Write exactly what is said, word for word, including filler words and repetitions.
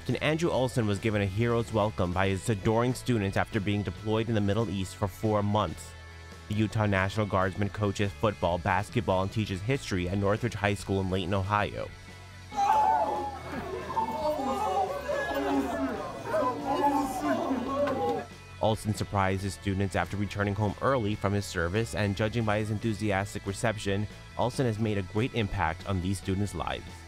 Captain Andrew Olson was given a hero's welcome by his adoring students after being deployed in the Middle East for four months. The Utah National Guardsman coaches football, basketball, and teaches history at Northridge High School in Layton, Ohio. Olson surprised his students after returning home early from his service, and judging by his enthusiastic reception, Olson has made a great impact on these students' lives.